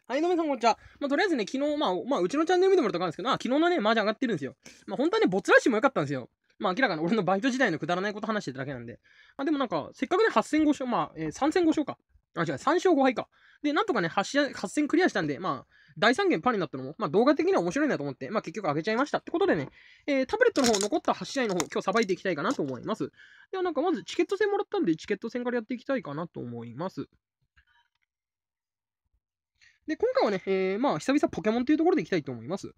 はい、どうもさんこんにちは。とりあえずね、昨日、うちのチャンネル見てもらったら分かるんですけど、昨日のね、麻雀上がってるんですよ。本当はね、ボツらしも良かったんですよ。明らかに俺のバイト時代のくだらないこと話してただけなんで。でもなんか、せっかくね、8戦5勝、3戦5勝か。あ、違う、3勝5敗か。で、なんとかね、8戦クリアしたんで、第3弦パリになったのも、動画的には面白いなと思って、結局上げちゃいました。ってことでね、タブレットの方、残った8試合の方、今日さばいていきたいかなと思います。ではなんか、まずチケット戦もらったんで、チケット戦からやっていきたいかなと思います。で、今回はね、久々ポケモンというところでいきたいと思います。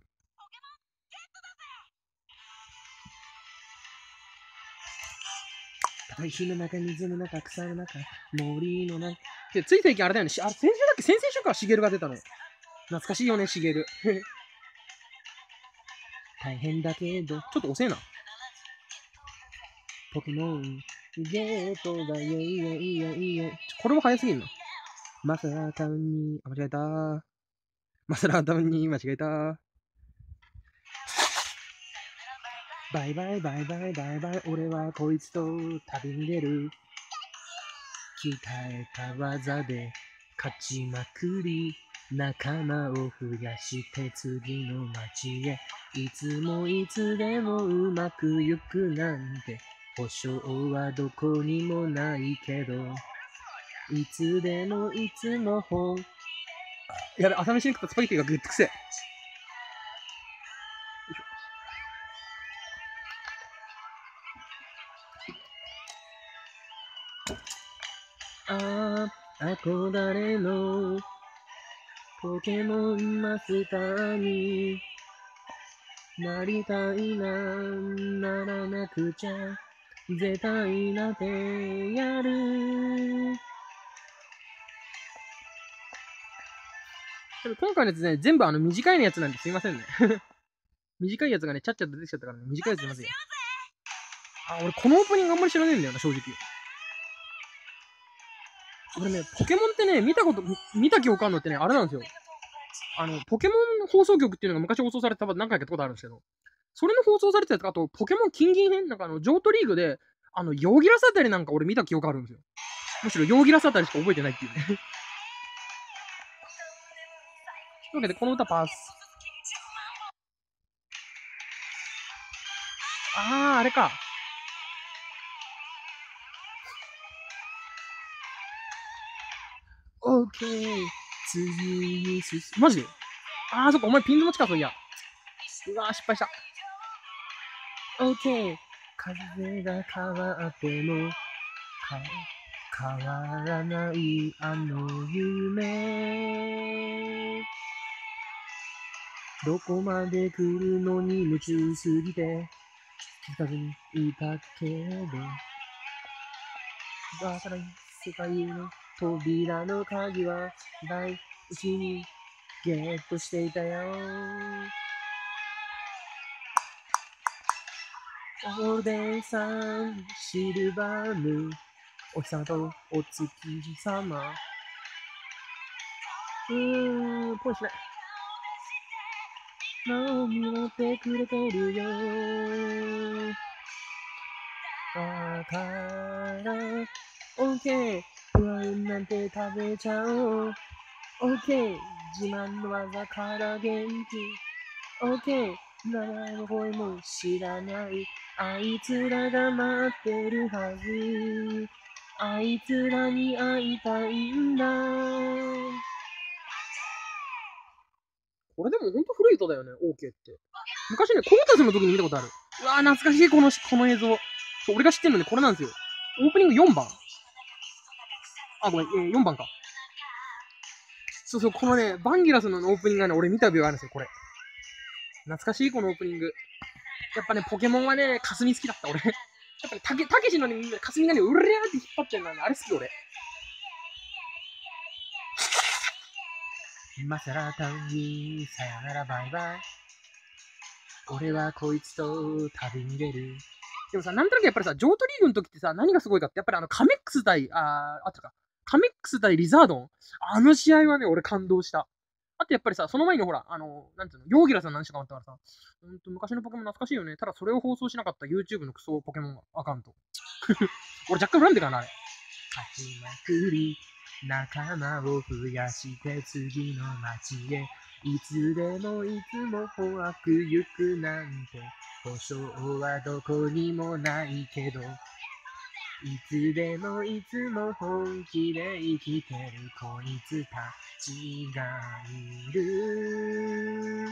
大地の中、水の中、草の中、森の中。で、つい最近あれだよね。先週だっけ先々週か、シゲルが出たの。懐かしいよね、シゲル。大変だけど、ちょっと遅えな。ポケモン、ゲートだ、イエイエイエイエイ。これも早すぎんな。マスラータウンに、間違えた。マスラータウンに間違えた。バイバイバイバイバイバイ、俺はこいつと旅に出る。鍛えた技で勝ちまくり、仲間を増やして次の街へ。いつもいつでもうまくゆくなんて保証はどこにもないけど、いつでもいつもやべ、朝飯に食ったスパゲティがグッとくせえ。憧れのポケモンマスターになりたいな、ならなくちゃ絶対なってやる。今回のやつね、全部短いやつなんですいませんね。短いやつがね、ちゃっちゃと出てきちゃったからね、短いやつまずい。俺このオープニングあんまり知らねえんだよな、正直。俺ね、ポケモンってね、見た記憶あるのってね、あれなんですよ。ポケモン放送局っていうのが昔放送されて何回かやったことあるんですけど、それの放送されてたやつあと、ポケモン金銀編なんかジョートリーグで、ヨーギラスあたりなんか俺見た記憶あるんですよ。むしろヨーギラスあたりしか覚えてないっていうね。というわけで、この歌パス。あれか。オッケー。次にマジでそっか、お前ピンズ持ちか、そういや。うわ失敗した。オッケー。風が変わっても、変わらないあの夢。どこまで来るのに夢中すぎて気づかずにいたけど、わからない世界の扉の鍵は大うちにゲットしていたよ。ゴールデンサン、シルバームーン、お日様とお月様。ポイしない。守ってくれてるよ。だから、オッケー。不安なんて食べちゃおう。オッケー。自慢の技から元気。オッケー。名前の声も知らない。あいつらが待ってるはず。あいつらに会いたいんだ。これでもほんと古い歌だよね、オーケーって。昔ね、コータスの時に見たことある。うわ懐かしい、この映像。俺が知ってるのね、これなんですよ。オープニング4番。ごめん、4番か。そう、このね、バンギラスのオープニングがね、俺見た病があるんですよ、これ。懐かしい、このオープニング。やっぱね、ポケモンはね、霞好きだった、俺。やっぱね、たけしのね、霞がね、うれーって引っ張ってるのあれ好き、俺。マサラタウンにさよならバイバイ。俺はこいつと旅に出る。でもさ、なんとなくやっぱりさ、ジョートリーグの時ってさ、何がすごいかって、やっぱりカメックス対、カメックス対リザードン。あの試合はね、俺感動した。あとやっぱりさ、その前にほら、なんていうの、ヨーギラさんの話とかあったからさ、昔のポケモン懐かしいよね。ただそれを放送しなかった YouTube のクソポケモンアカウント。俺若干恨んでるからな、あれ。勝ちまくり、 仲間を増やして次の街へ。いつでもいつも怖く行くなんて保証はどこにもないけど、いつでもいつも本気で生きてるこいつたちがいる。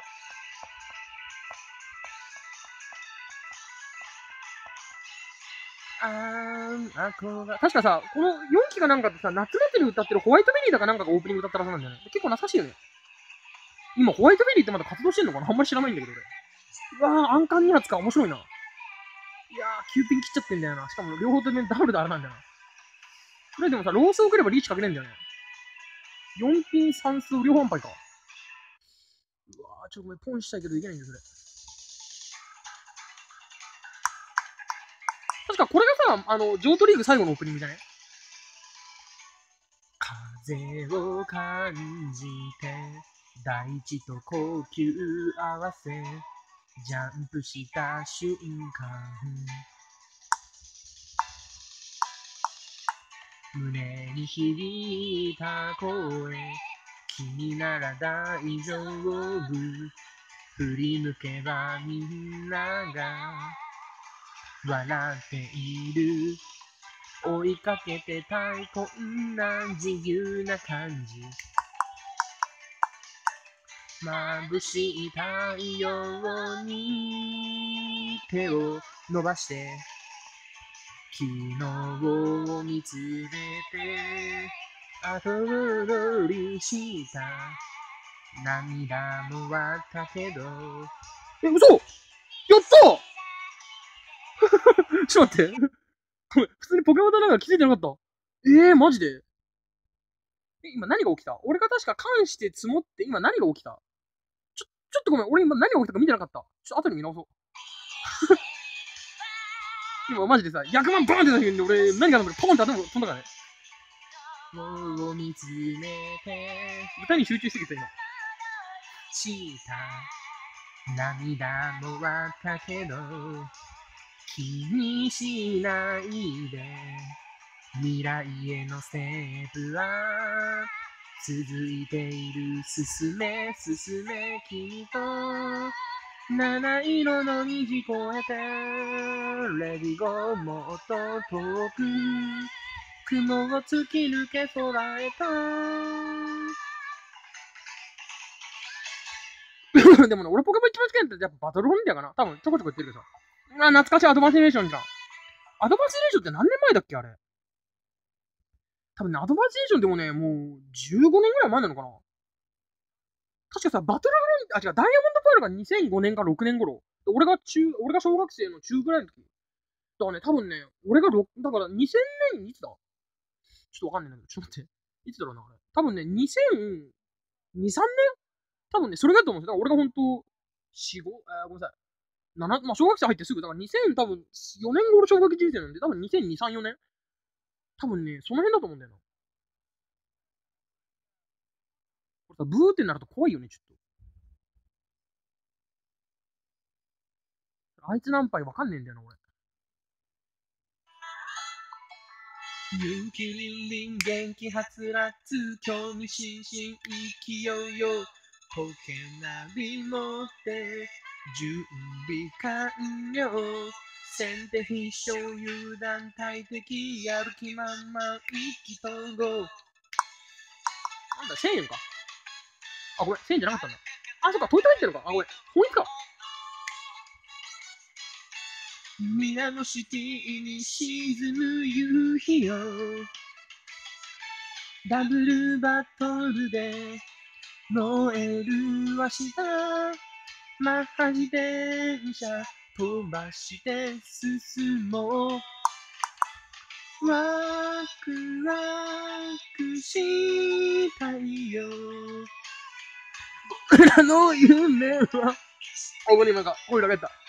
確かさ、この4期がなんかってさ、夏祭り歌ってるホワイトベリーだかなんかがオープニング歌ったらしいなんだよね。結構懐かしいよね。今、ホワイトベリーってまだ活動してんのかな、あんまり知らないんだけど俺。うわぁ、アンカー2発か。面白いな。いやー、9ピン切っちゃってんだよな。しかも両方ともダブルであれなんだよな。それでもさ、ロースをくればリーチかけれんだよね。4ピン3数両方安牌か。うわぁ、ちょっとごめん、ポンしたいけどいけないんだよ、それ。確かこれがさ、ジョートリーグ最後のオープニングじゃね？風を感じて、大地と呼吸合わせ、ジャンプした瞬間、胸に響いた声、君なら大丈夫。振り向けばみんなが笑っている。追いかけてたいこんな自由な感じ。眩しい太陽に手を伸ばして昨日を見つめて後りした涙もあったけど。嘘やったちょっと待って普通にポケモンだなんか気づいてなかった。マジで今何が起きた？俺が確か関して積もって今何が起きた？ちょっとごめん、俺今何が起きたか見てなかった。ちょっと後に見直そう。今マジでさ、100万バーンって出た時に俺何があったのかポンって頭が飛んだからね。を見つめて歌に集中してきた今。した涙もあったけど気にしないで未来へのステップは続いている。進め進め君と七色の虹越えてレディゴーもっと遠く雲を突き抜け空へとでもね、俺ポケモン一番好きなってやっぱバトルホンだかな。多分ちょこちょこ言ってるけどさ。懐かしいアドバンスレーションじゃん。アドバンスレーションって何年前だっけあれ。多分ね、アドバンスレーションでもね、もう15年ぐらい前なのかな。確かさ、バトルフロン、違う、ダイヤモンドパールが2005年か6年頃。俺が小学生の中ぐらいの時。だからね、多分ね、俺がだから2000年いつだちょっとわかんないんだけど、ちょっと待って。いつだろうな、あれ。多分ね、2002、3年多分ね、それだと思うんですよ。だから俺が本当4、5、ごめんなさい。まあ、小学生入ってすぐ、だから2000多分4年頃小学人生なんで、多分2002、3、4年多分ね、その辺だと思うんだよな。これさ、ブーってなると怖いよね、ちょっと。あいつ何杯わかんねえんだよな、俺。勇気りんりん元気はつらつ興味津々勢いよポケナビ持って準備完了先手必勝油断大敵やる気満々意気投合なんだ1000円かあごめん1000円じゃなかったんだあそっかトイト入ってるかあごめん本気かミラノシティに沈む夕日よダブルバトルで燃える明日マッハ自転車飛ばして進もうワクワクしたいよ僕らの夢はここになんか声かけた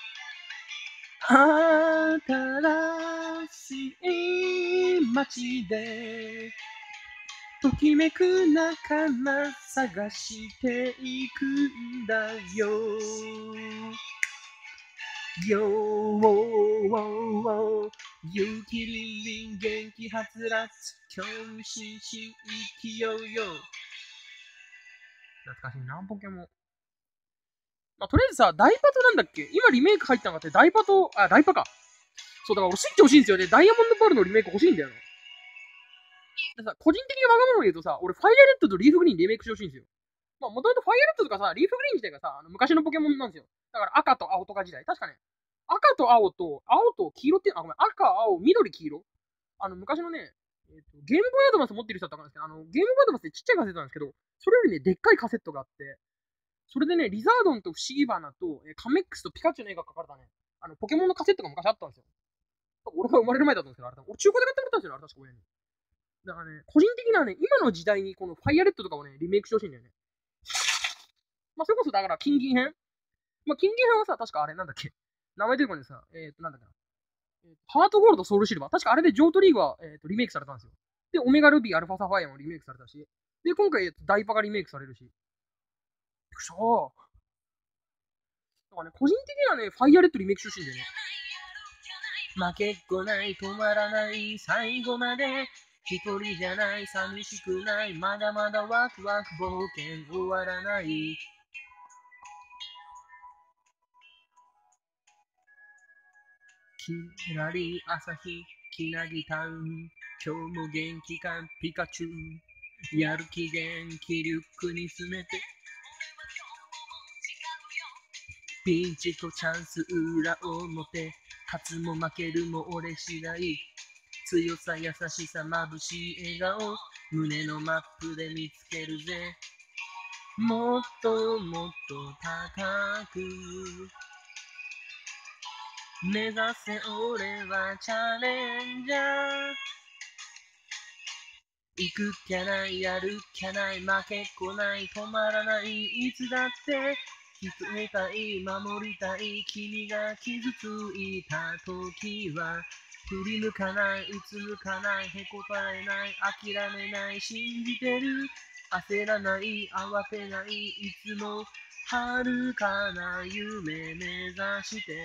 新しい街でときめく仲間探していくんだよよ勇気凛々元気はつらつ興味津々勢いよ懐かしいなポケモン。まあ、とりあえずさ、ダイパとなんだっけ今リメイク入ったのがって、ダイパと、あ、ダイパか。そう、だから俺スイッチ欲しいんですよね。ダイヤモンドパールのリメイク欲しいんだよな。でさ、個人的にわがまま言うとさ、俺ファイアレッドとリーフグリーンリメイクしてほしいんですよ。まあ、もともとファイアレッドとかさ、リーフグリーン自体がさ、昔のポケモンなんですよ。だから赤と青とか時代。確かね、赤と青と、青と黄色って、あ、ごめん、赤、青、緑、黄色。昔のね、ゲームボーイアドバンス持ってる人だったかんですけど、ゲームボーイアドバンスってちっちゃいカセットなんですけど、それよりね、でっかいカセットがあって、それでね、リザードンと不思議花と、カメックスとピカチュウの絵が描かれたね、ポケモンのカセットが昔あったんですよ。俺が生まれる前だったんですけど、あれ俺中古で買ってもらったんですよ、あれ確か親に。だからね、個人的にはね、今の時代にこのファイアレッドとかをね、リメイクしてほしいんだよね。まあ、それこそだから、金銀編。まあ、金銀編はさ、確かあれなんだっけ。名前出てこないさ、なんだっけな。ハートゴールド、ソウルシルバー。確かあれでジョートリーグは、リメイクされたんですよ。で、オメガルビー、アルファサファイアもリメイクされたし。で、今回、ダイパがリメイクされるし。くしょー。だからね、個人的にはね、ファイアレッドリメイクしてほしいんだよね。負けっこない、止まらない、最後まで。一人じゃない、寂しくない、まだまだワクワク冒険終わらない。きらり朝日、きなぎタウン、今日も元気かピカチュウ。やる気元気リュックに詰めて、ピンチとチャンス裏表、勝つも負けるも俺次第。強さ優しさ眩しい笑顔、胸のマップで見つけるぜ。もっともっと高く目指せ俺はチャレンジャー。行くっきゃないやるっきゃない負けっこない止まらないいつだってきつえたい守りたい君が傷ついた時は振り向かないうつむかないへこたれない諦めない信じてる焦らない慌てないいつも遥かな夢目指して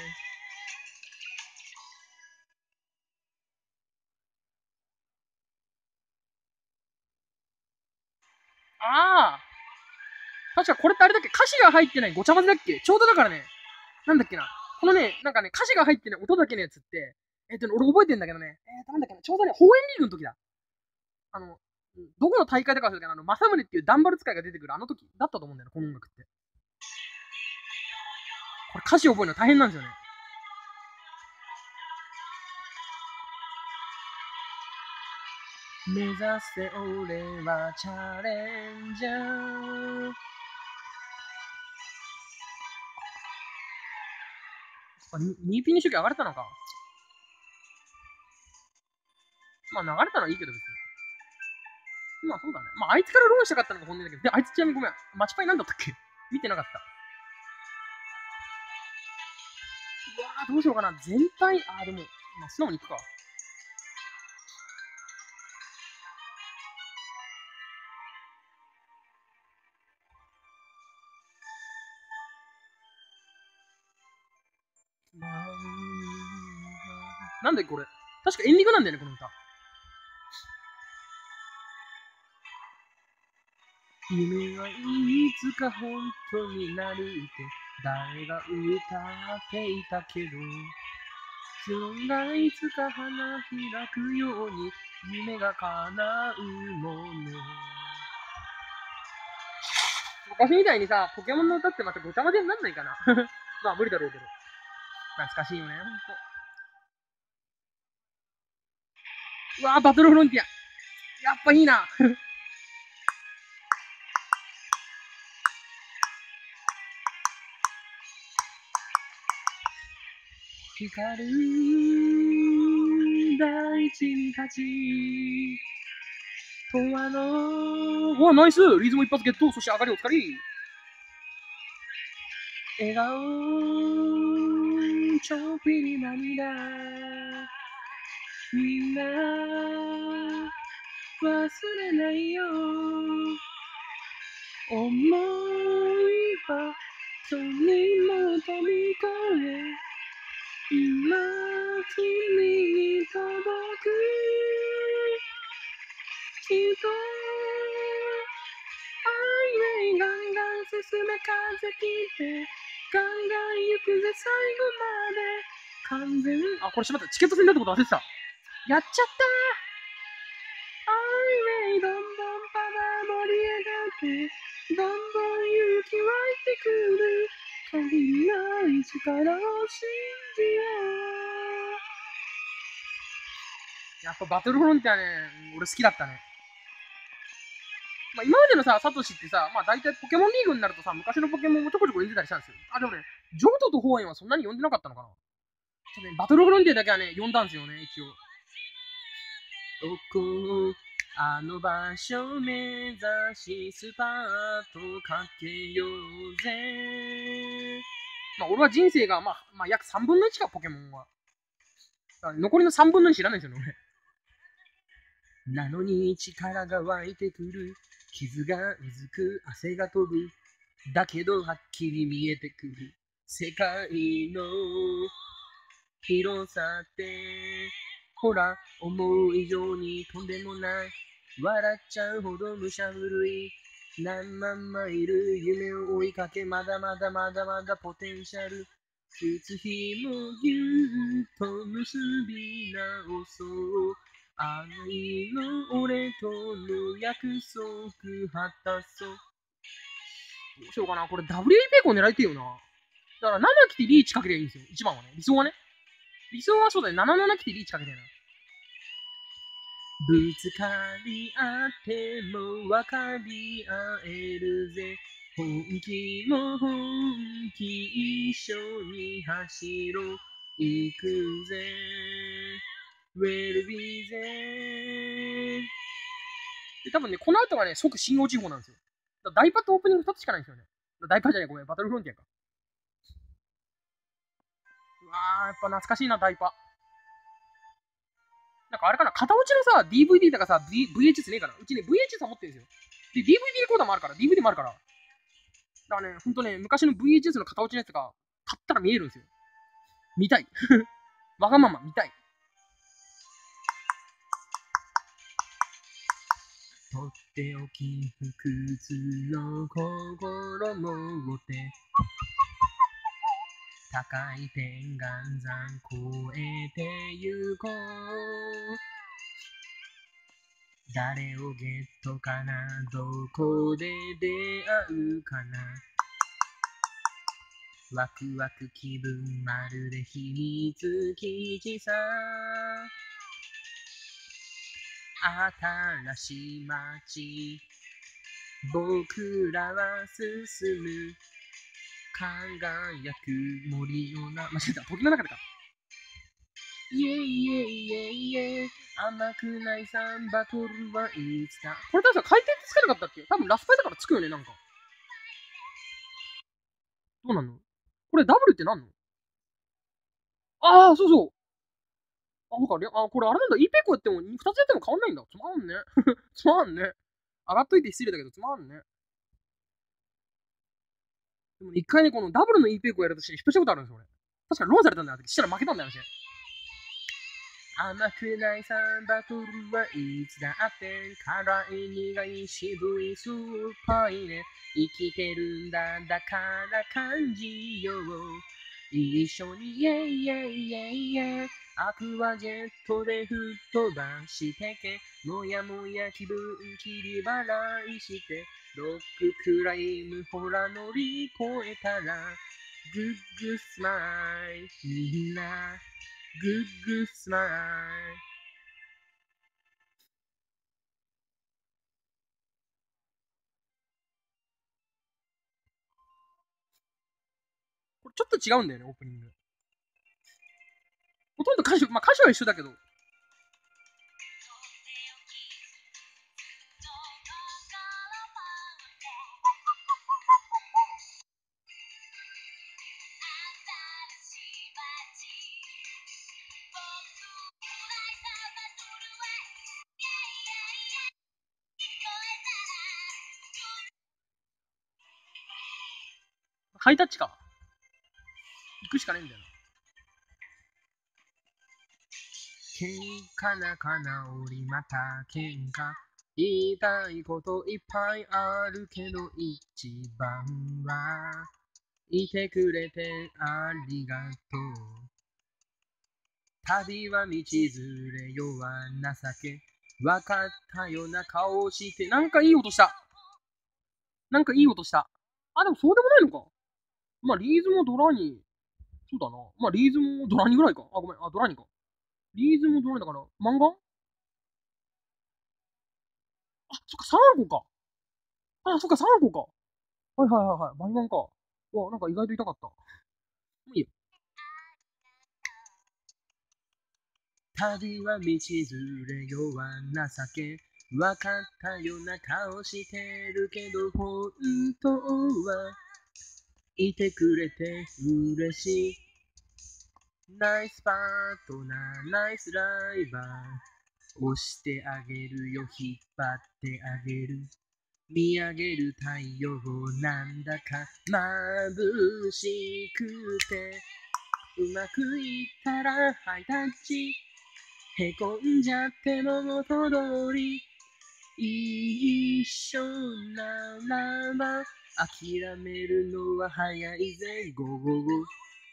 ああ確かこれってあれだっけ歌詞が入ってないごちゃ混ぜだっけちょうどだからね、なんだっけな。このね、なんかね、歌詞が入ってない音だけのやつって、俺覚えてんだけどね、なんだっけな、ちょうどね、応援リーグの時だ。あの、どこの大会だか忘れたけど、政宗っていうダンバル使いが出てくるあの時だったと思うんだよな、この音楽って。これ歌詞覚えるの大変なんですよね。目指せ俺はチャレンジャー。2P にしとき上がれたのか。まあ流れたのはいいけど別に。まあそうだね。まああいつからローンしたかったのが本音だけど。で、あいつちなみにごめん。マチパイなんだったっけ見てなかった。うわーどうしようかな。全体、でも、まあ素直にいくか。なんでこれ確かエンディングなんだよね、この歌。夢はいつか本当になるって誰が歌っていたけど自分がいつか花開くように夢が叶うもの昔みたいにさ、ポケモンの歌ってまたごちゃ混ぜになんないかなまあ無理だろうけど。懐かしいよね、ほんと。うわー、バトルフロンティア。やっぱいいな。光る大地に立ち、永遠の、うわ、ナイスリズム一発ゲットそして上がりお疲れ笑顔、ちょっぴり涙、みんな忘れないよ。思いはとにも飛び越え、今君ガン進め風切ってガンガン行くぜ最後まで完全あこれしまったチケット制になったこと忘れてたやっちゃったアイウェイどんどんパワー盛り上がってどんどん勇気湧いてくる限りない力を信じようやっぱバトルフロンティアね俺好きだったねまあ、今までのさ、サトシってさ、まあ大体ポケモンリーグになるとさ、昔のポケモンもちょこちょこ読んでたりしたんですよ。あ、でもね、ジョートとホーエンはそんなに読んでなかったのかな。ちょっとね、バトルフロンティアだけはね、読んだんですよね、一応。どこあの場所目指しスパートかけようぜ。まあ俺は人生がまあ約3分の1か、ポケモンは。残りの3分の2知らないんですよね、俺。なのに力が湧いてくる傷がうずく汗が飛ぶだけどはっきり見えてくる世界の広さってほら思う以上にとんでもない笑っちゃうほどむしゃぶるい何万マイル夢を追いかけまだまだまだまだポテンシャルいつ日もぎゅっと結び直そう愛の俺との約束果たそう。どうしようかな。これ WA ペコ狙いてえよな。だから7来てリーチかけりゃいいんですよ。一番はね。理想はね。理想はそうだね。77来てリーチかけてえな。ぶつかり合っても分かり合えるぜ。本気も本気一緒に走ろう。行くぜ。ウェルビーぜ。で、多分ね、この後がね、即新大地方なんですよ。だからダイパとオープニング2つしかないんですよね。ダイパじゃない、ごめん、バトルフロンティアか。うわー、やっぱ懐かしいな、ダイパ。なんかあれかな、片落ちのさ、DVD とかさ、VHS ねえかな。うちね、VHS は持ってるんですよ。で、DVD レコーダーもあるから、DVD もあるから。だからね、ほんとね、昔の VHS の片落ちのやつが、買ったら見えるんですよ。見たい。わがまま見たい。とっておき不屈の心持って高い天岩山越えてゆこう誰をゲットかなどこで出会うかなワクワク気分まるで秘密基地さ新しい街僕らは進む輝く森の間違えた時の中でかイエイイエイイエイイエイ甘くないサンバトルはいつだこれ確か回転ってつかなかったっけ多分ラスパイだからつくよねなんかどうなんのこれダブルってなんのああそうそうなんかこれあれなんだ E ペコやっても2つやっても変わんないんだつまんねつまんね上がっといて失礼だけどつまんねでも一回ねこのダブルの E ペコやるとしてヒットしたことあるんですよ俺確かローンされたんだよしたら負けたんだよ私甘くないサンバトルはいつだって辛い苦い渋い酸っぱいね生きてるんだだから感じよう一緒にイェイイェイイェイイェイアクアジェットで吹っ飛ばしてけもやもや気分切り払いしてロッククライムほら乗り越えたらグッグスマイルみんなグッグスマイルこれちょっと違うんだよね、オープニング。ほとんど歌詞、まあ歌詞は一緒だけど。ハイタッチか。行くしかねえんだよな。喧嘩仲直りまた喧嘩言いたいこといっぱいあるけど一番はいてくれてありがとう。旅は道連れよは情け。わかったような顔して。なんかいい音した。なんかいい音した。あ、でもそうでもないのか。まあ、リーズもドラに。そうだな。まあ、リーズもドラにぐらいか。あ、ごめん。あ、ドラにか。リーズもドラにだから、漫画あ、そっか、3個か。あ、そっか、3個か。はいはいはいはい。バイマンか。わ、なんか意外と痛かった。もういいよ。旅は道連れよは情け。わかったような顔してるけど、本当はいてくれて嬉しい。ナイスパートナー、ナイスライバー。押してあげるよ、引っ張ってあげる。見上げる太陽なんだか眩しくて、うまくいったらハイタッチ。へこんじゃっても元通り。一緒ならば諦めるのは早いぜ。ゴーゴーゴー。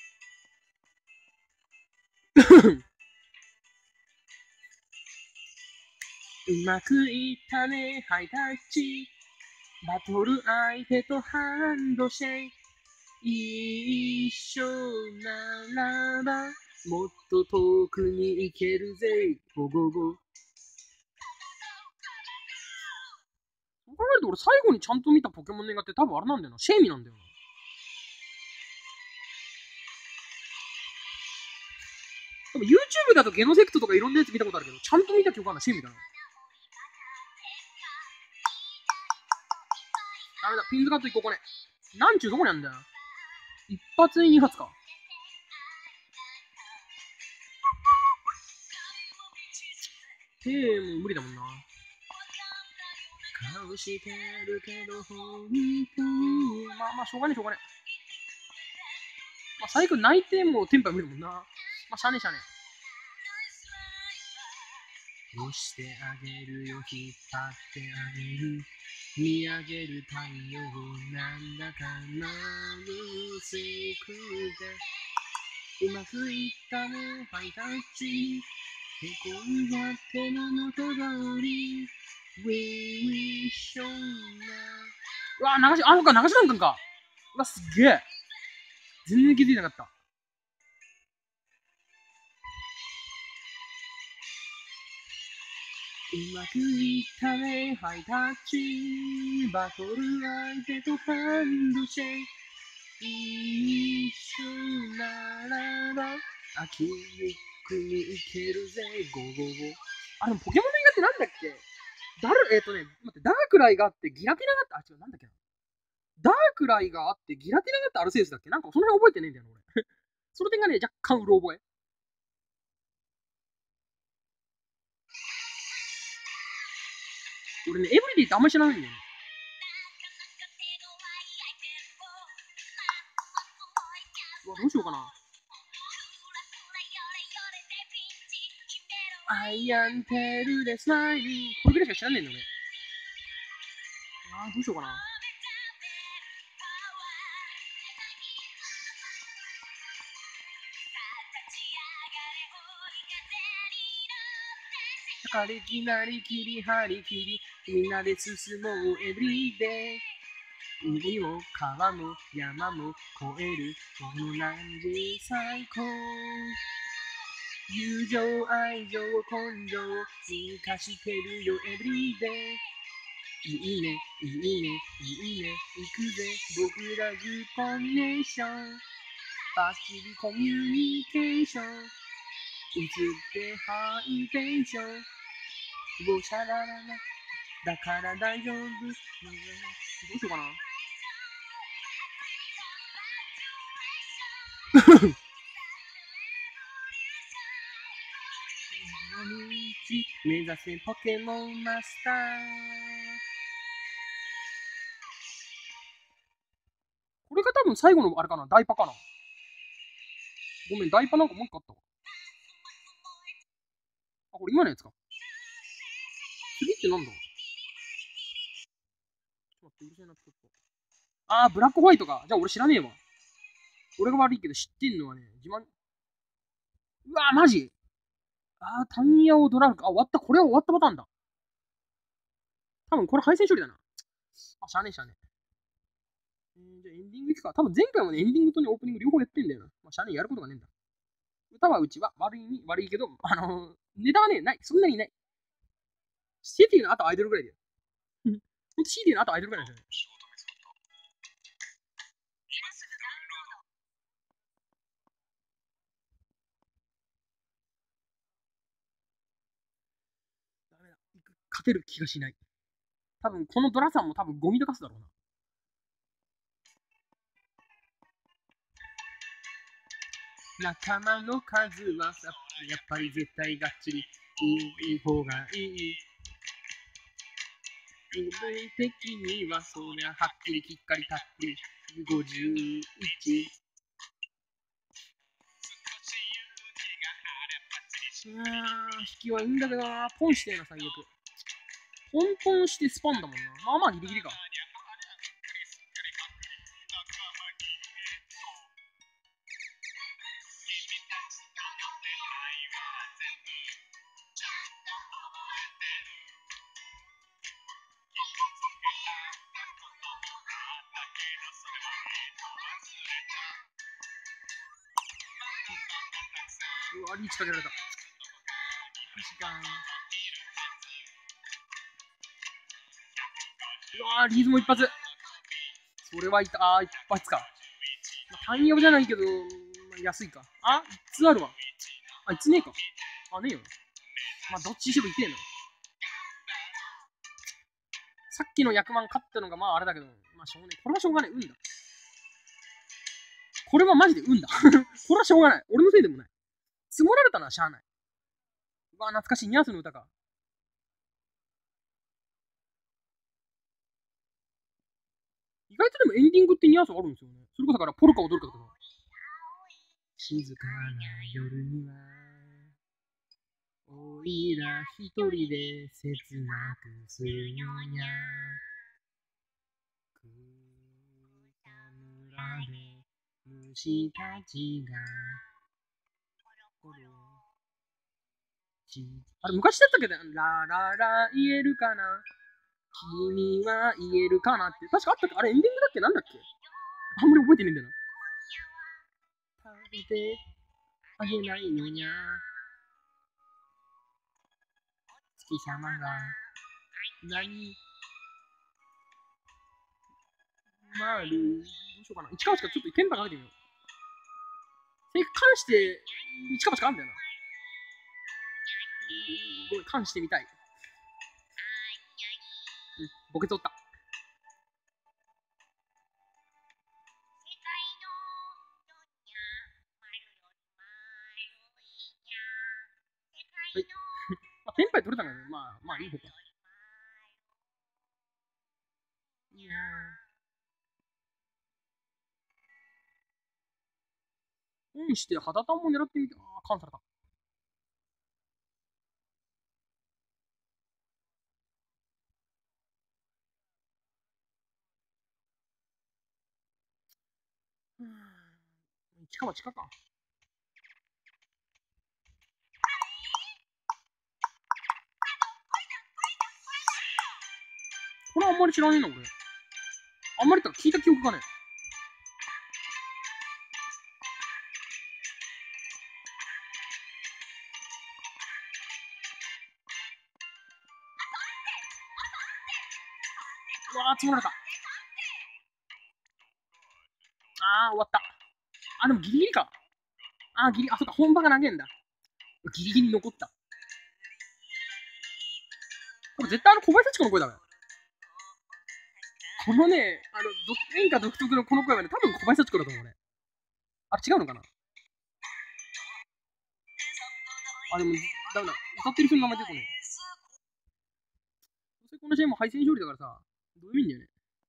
うまくいったね、ハイタッチ。バトル相手とハンドシェイク。一緒ならばもっと遠くに行けるぜ。ゴーゴーゴー。そう考えると俺最後にちゃんと見たポケモンの映画って多分あれなんだよな。シェイミなんだよな。多分 YouTube だとゲノセクトとかいろんなやつ見たことあるけど、ちゃんと見た記憶あるのシェイミだな。ダメだ、ピンズカット行こう、これ。なんちゅうどこにあんだよ。一発に二発か。もう無理だもんな。顔してるけど、本当に。まあまあ、しょうがねえ、しょうがねえ。まあ、最悪泣いてもテンパイ無理だもんな。まあ、しゃねえしゃねえ。押してあげるよ、引っ張ってあげる。見上げる太陽なんだか眩しくて。うまくいったね、ハイタッチ。へこんじゃっての元通り。ウィウィションな。うわ、流し、あ、そっか、流しなんかんか。うわ、すっげえ。全然気づいてなかった。うまくいったね、ハイタッチ。バトル相手とハンドシェイク。一緒ならば、秋にくに行けるぜ、ゴーゴーゴー。あ、でもポケモンの映画ってなんだっけ。待って、ダークライがあって、ギラティナがあって、あ、違う、なんだっけな。ダークライがあって、ギラティナがあってアルセウスだっけ。なんかその辺覚えてねえんだよな、俺。その点がね、若干うろ覚え。俺ね、エブリディってあんまり知らないんだよね。うわ、どうしようかな。アイアンテルでスマイリー。これぐらいしか知らねえんだよね。どうしようかな。かりきなりきりはりきりみんなで進もうエブリデイ。海も川も山も越えるこの何時最高。友情愛情根性生かしてるよエブリデイ。いいねいいねいいね行くぜ僕らグコネーション。バッチリコミュニケーション。いつってハイテンション。おしゃららなだから大丈夫。どうしようかな。目指せポケモンマスター。これが多分最後のあれかな、ダイパかな。ごめん、ダイパなんかもう一個あったわ。あ、これ今のやつか。次ってなんだ。 うるせえな、ちょっと。あー、ブラックホワイトか。じゃあ俺知らねえわ。俺が悪いけど知ってんのはね、自慢。うわー、マジあー、タイヤをドラフか。あ、終わった。これは終わったパターンだ。多分これ配線処理だな。あ、しゃあねえしゃあねえ。じゃあエンディングいくか。多分前回もね、エンディングとね、オープニング両方やってんだよな。まあ、しゃあねえ、やることがねえんだ。歌はうちは悪いに悪いけど、ネタはね、ない。そんなにない。シティの後アイドルぐらいだよ。ほんとシティの後アイドルぐらいだよね。ダメだ。勝てる気がしない。多分このドラさんも多分ゴミとかすだろうな。仲間の数はさ、やっぱり絶対がっちりいい方がいい。部的にはそりゃはっきりきっかりたっぷり51。引きはいいんだけどな。ポンしてえな、最悪。ポンポンしてスパンだもんな。まあまあギリギリか。うわ、リーチかけられた。確かに。うわー、リーズも一発。それはいた。あー、一発か。まあ、単用じゃないけど、まあ、安いか。あ、いつあるわ。あ、いつねえか。あ、ねえよ。まあ、どっちにしてもいけえな。さっきの役満勝ったのがまああれだけど、まあしょうがねえ。これはしょうがない。運だ。これはマジで運だ。これはしょうがない。俺のせいでもない。積もられたのはしゃあない。うわ、懐かしい。ニャースの歌か。意外とでもエンディングってニャースあるんですよね。それこそだからポルカ踊るかとか。静かな夜には、おいら一人で切なくするよにゃ。草むらで虫たちが、あれ昔だったっけど、ラララ言えるかな君は言えるかなって。確かあったっけあれエンディングだっけなんだっけあんまり覚えてねえんだよな。食べてあげないのにゃ。月様が何丸。どうしようかな。一か八かちょっとテンパかけてみよう。それ関して一か八かあんだよな。ごめん、関してみたい。うん、ボケとった。はい。まあ、テンパイ取れたからね。まあ、まあいい方か。いやー。オンして肌タンも狙ってみて。ああ、カンされた。一か八かか。これあんまり知らねえな、俺。あんまり言ったら聞いた記憶がね。うわー、積もられた。あー、終わった。あ、でもギリギリか。あー、ギリ、あ、そっか、本場が投げんだ。ギリギリ残った。これ絶対小林幸子の声だね。このね、演歌独特のこの声はね、多分小林幸子だと思うね。あれ違うのかなあ、でも、ダメだ。歌ってる人の名前出てこねえ。どうせこの試合も敗戦勝利だからさ、どうでもいいんだよね。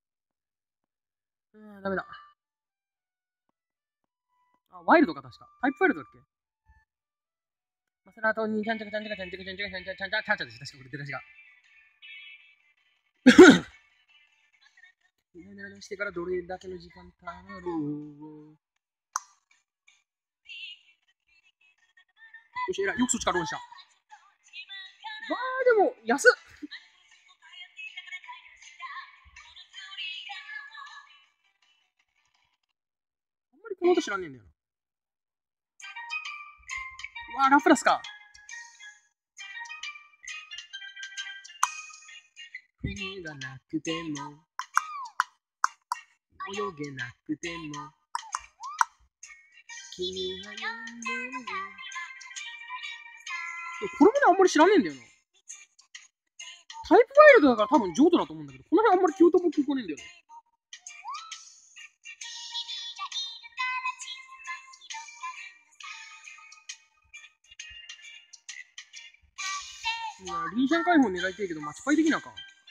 ダメだ。あ、ワイルドか確か。タイプワイルドだっけマセラトにちゃんちゃかちゃんちゃかちゃんちゃかちゃんちゃかちゃんちゃかちゃんちゃかちゃんちゃかです。確かこれ出だしが。 してからどれだけの時間経ろう。よし、偉い。よくそっちからローンした。わー、でも、安っ。あんまりこの音知らねえんだよな。わー、ラプラスか。船がなくても、泳げなくても、君が呼んでる。これもね、あんまり知らねえんだよな。タイプワイルドだから多分譲渡だと思うんだけど、この辺あんまりキュートも聞こえねえんだよね。いや、リンシャン解放狙いたいけど、マチパイできなか。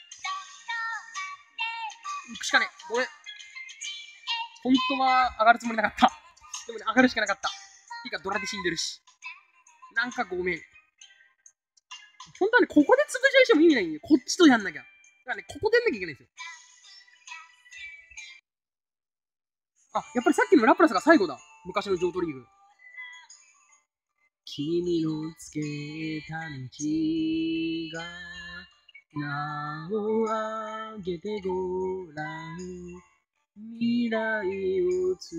行くしかねえ。ごめん。本当は上がるつもりなかった。でもね、上がるしかなかった。てか、ドラで死んでるし。なんかごめん。本当はね、ここで潰し合いしても意味ないんで、こっちとやんなきゃ。だからね、ここでやんなきゃいけないんですよ。あ、やっぱりさっきのラプラスが最後だ。昔の譲渡リーグ。君のつけた道が名をあげてごらん。未来を作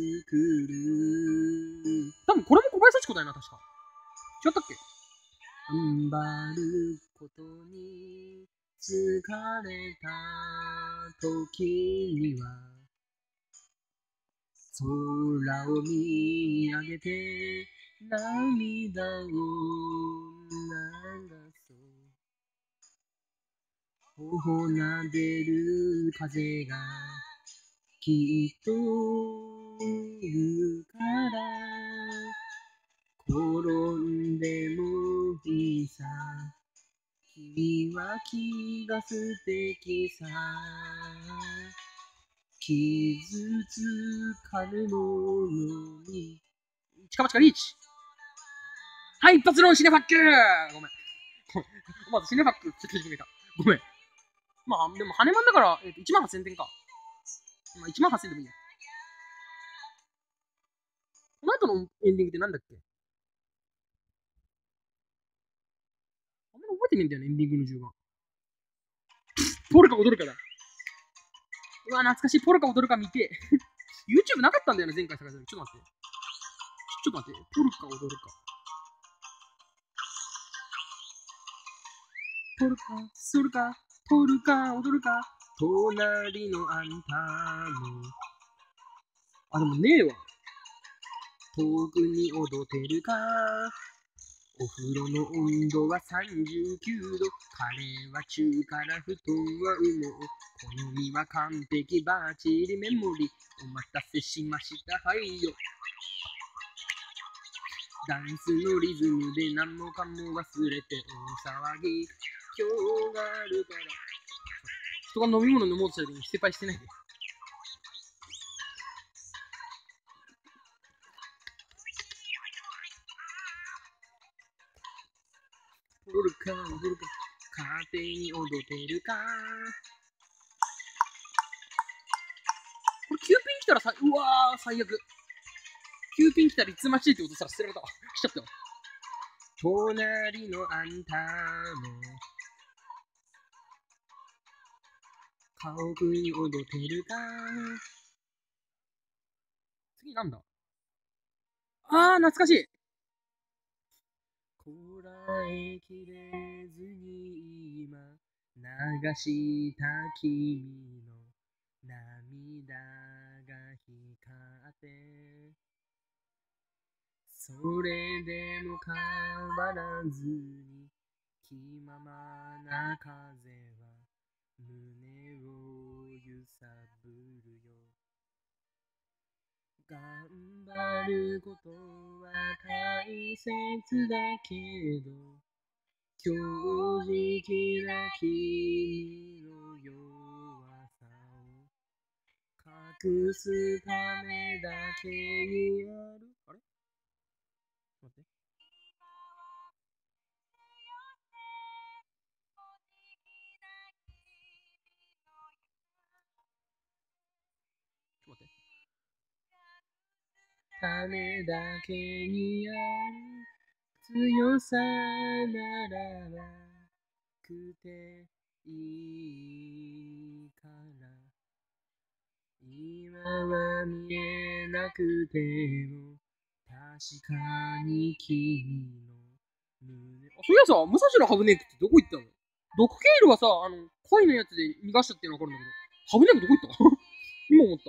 る。多分これも小林幸子だよな、確か。違ったっけ。頑張ることに疲れた時には空を見上げて涙を流そう。頬なでる風がきっと言うから転んでもいいさ。君は気が素敵さ。傷つかぬものに。近々リーチ。はい、一発ロンシネファック。ごめん。まずシネファックちょっと始めた。ごめん。まあ、でも、羽マンだから、18000点か。まあ、18000でもいいや。この後のエンディングってなんだっけ。あんまり覚えてねえんだよね、エンディングの順番。ポルカ踊るかだ。うわ、懐かしい。ポルカ踊るか見て。YouTube なかったんだよね、前回探した時。ちょっと待って。ちょっと待って。ポルカ踊るか。ポルカ、するか。ポルカ踊るか。隣のあんたも。あ、でもねえわ。遠くに踊ってるか。お風呂の温度は39度。カレーは中から布団は羽毛。好みは完璧バーチリメモリ。お待たせしました。はいよ。ダンスのリズムで何もかも忘れて大騒ぎ。今日があるから。人が飲み物飲もうとした時に失敗してないで。踊るか踊るか。勝手に踊ってるか。これキューピン来たらさ、うわー、最悪。キューピン来たらいつまちいってことしたら捨てられたわ。しちゃったわ。隣のあんたも顔食い踊ってるか。次なんだ。あー、懐かしい。こらえきれずに今流した君の涙が光ってそれでも変わらずに気ままな風は胸を揺さぶるよ。頑張ることは大切だけど正直な君の弱さを隠すためだけにある。あれ待って。 と待って。種だけにある強さならばくていいから今は見えなくても確かに君の胸そういやさ、武蔵のハブネークってどこ行ったの？毒ケールはさ、貝のやつで逃がしたっていうのは分かるんだけど、ハブネークどこ行った今思った。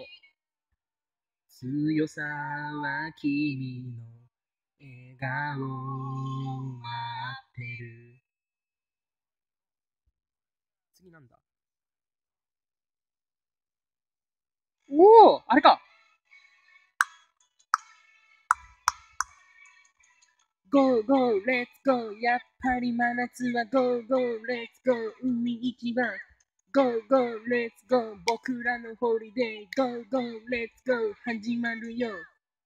強さは君の笑顔を待ってる。次なんだ？おお、あれか。ゴーゴーレッツゴー、やっぱり真夏はゴーゴーレッツゴー、海一番。ゴーゴーレッツゴー、僕らのホリデー。ゴーゴーレッツゴー、始まるよ。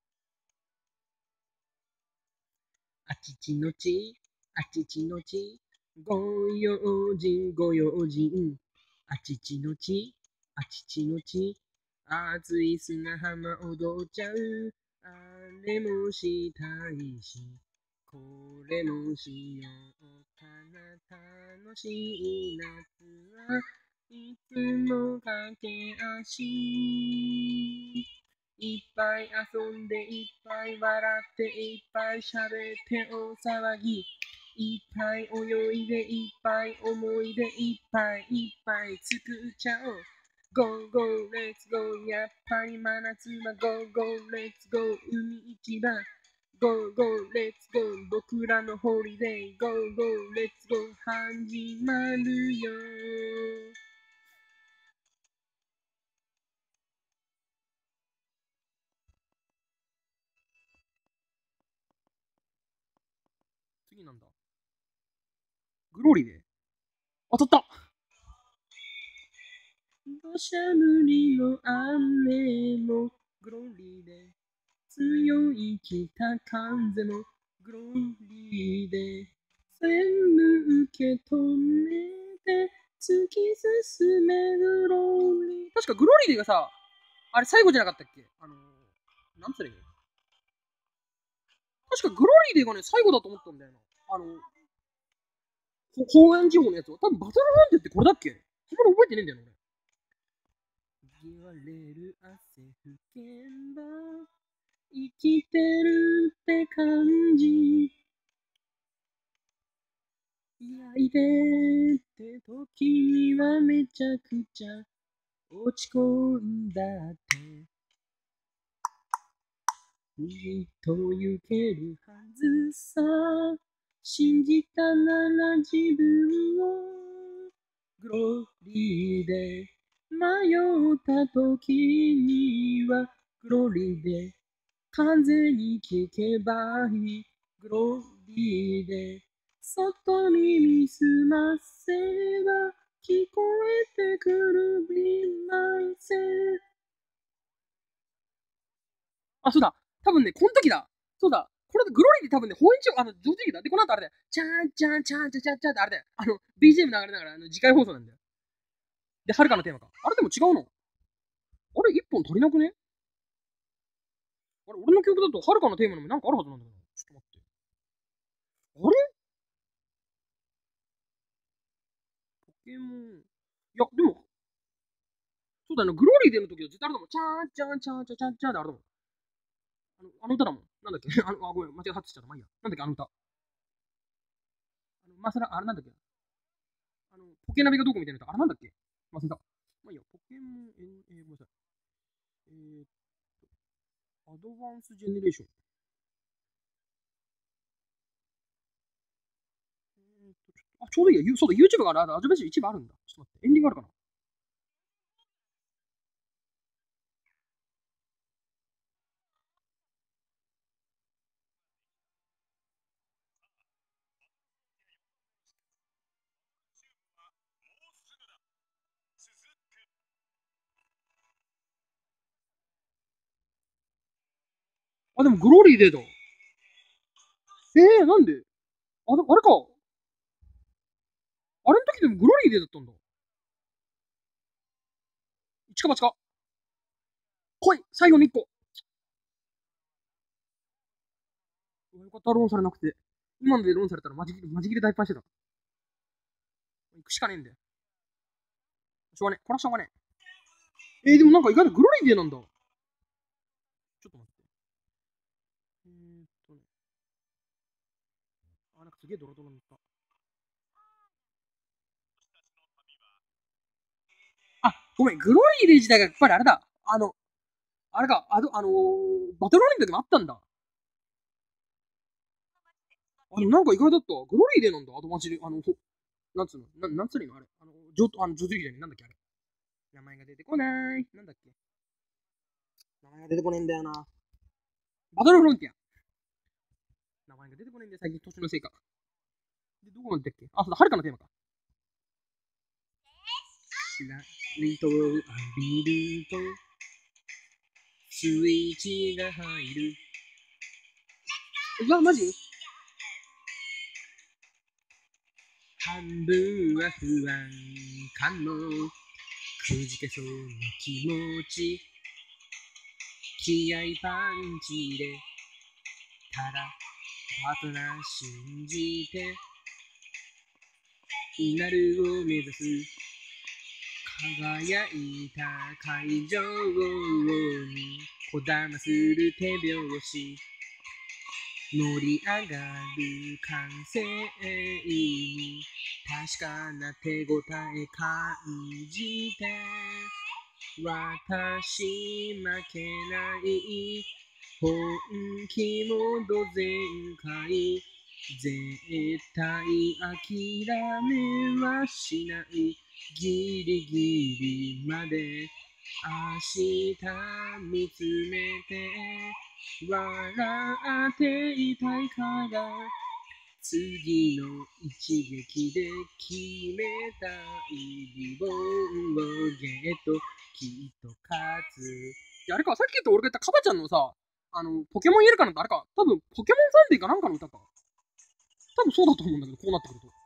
あちちのち、あちちのち、ご用心ご用心。あちちのち、あちちのち、熱い砂浜踊っちゃう。あれもしたいし、これもしようかな。楽しい夏はいつも駆け足。いっぱい遊んでいっぱい笑っていっぱい喋って大騒ぎ。いっぱい泳いでいっぱい思い出いっぱいいっぱい作っちゃおう。Go go let's go やっぱり真夏は Go go let's go 海一番 Go go let's go 僕らのホリデー Go go let's go 始まるよ。次なんだ？グローリーで当たった。土砂降りの雨もグローリーで強い北風もグローリーで全部受け止めて突き進めグローリー。確かグローリーがさ、あれ最後じゃなかったっけ？なんつうの？確かグローリーがね、最後だと思ったんだよな。公園地方のやつは。多分バトルロンデってこれだっけ？あんまり覚えてねえんだよな、俺。言われる汗拭けば生きてるって感じ。焼いてって時にはめちゃくちゃ落ち込んだって右と行けるはずさ。信じたなら自分をグローリーで迷った時にはグローリーで風に聞けばいいグローリーで外耳澄ませば聞こえてくる Be myself。 あ、そうだ。多分ね、この時だ。そうだ。これでグローリーで多分ね、放映中、上手だ。で、この後あれだよ。チャンチャンチャンチャンチャンチャンってあれだよ。BGM 流れながら、次回放送なんだよ。で、はるかのテーマか。あれでも違うの？あれ、一本足りなくね？あれ、俺の記憶だと、はるかのテーマのなんかあるはずなんだけど。ちょっと待って。あれポケモン。いや、でも、そうだよね。グローリーでの時は絶対あれだもん。チャーンチャンチャンチャンチャンチャンってあれだもん。あの歌だもん。なんだっけごめん、間違えはってちゃった。まあいいや。なんだっけ、あの歌。まあ、それ、あれなんだっけポケナビがどこみたいな歌。あれなんだっけ忘れた。まあいいや。ポケモン、ごめんなさい。えー、アドバンスジェネレーション。ちょうどいいや。そうだ、YouTube がある。アドベンチャー一部あるんだ。ちょっと待って。エンディングあるかな？あ、でもグローリーでだ。なんで？あれか。あれの時でもグローリーでだったんだ。一か八か。 来い最後の1個。よかった、ローンされなくて。今のでローンされたらマジ切れ大敗してた。行くしかねえんだよ。しょうがねえ。これはしょうがねえ。でもなんか意外とグロリデーなんだ。ちょっと待って。ね。なんかすげえドロドロになった。ごめん、グロリーデー自体がやっぱりあれだ。あれか、バトルロインの時もあったんだ。でもなんか意外だった。グロリーデーなんだ。マジで、なんつうの、なんつうのあれ。ジョズリーデーなんだっけあれ。名前が出てこない。なんだっけ名前が出てこねえんだよな。バトルフロンティア。名前が出てこないんだよ、最近年のせいか。で、どこまでだっけそうだ、はるかのテーマか。ライトを浴びると、スイッチが入る。マジ半分は不安感もくじけそうな気持ち気合パンチでただパートナー信じてフィナルを目指す輝いた会場にこだまする手拍子盛り上がる歓声に確かな手応え感じて私負けない本気モード全開絶対諦めはしないギリギリまで明日見つめて笑っていたいから次の一撃で決めたいリボンをゲットきっと勝つ。あれか、さっき言った俺が言ったカバちゃんのさ、ポケモン言えるかなんてあれか、多分ポケモンサンデーかなんかの歌か。多分そうだと思うんだけど、こうなってくると。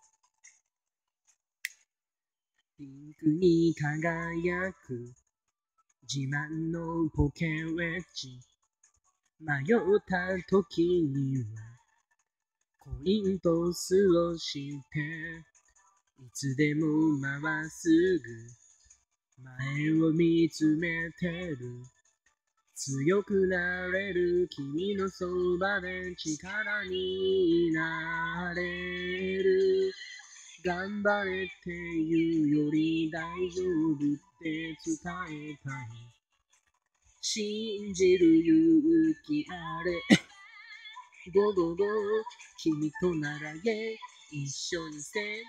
ピンクに輝く自慢のポケウェッジ迷った時にはコイントスをしていつでもまっすぐ前を見つめてる強くなれる君のそばで力になれる頑張れっていうより大丈夫って伝えたい信じる勇気あれゴゴゴ君となら一緒にせ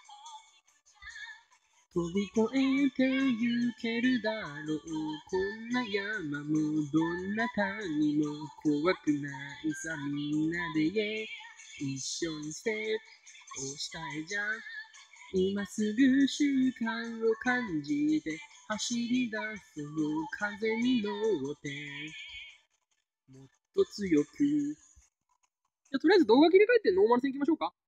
飛び越えて行けるだろうこんな山もどんな谷も怖くないさみんなで一緒にステップをしたいじゃん今すぐ習慣を感じて走り出そう風に乗ってもっと強くじゃあとりあえず動画切り替えてノーマル戦いきましょうか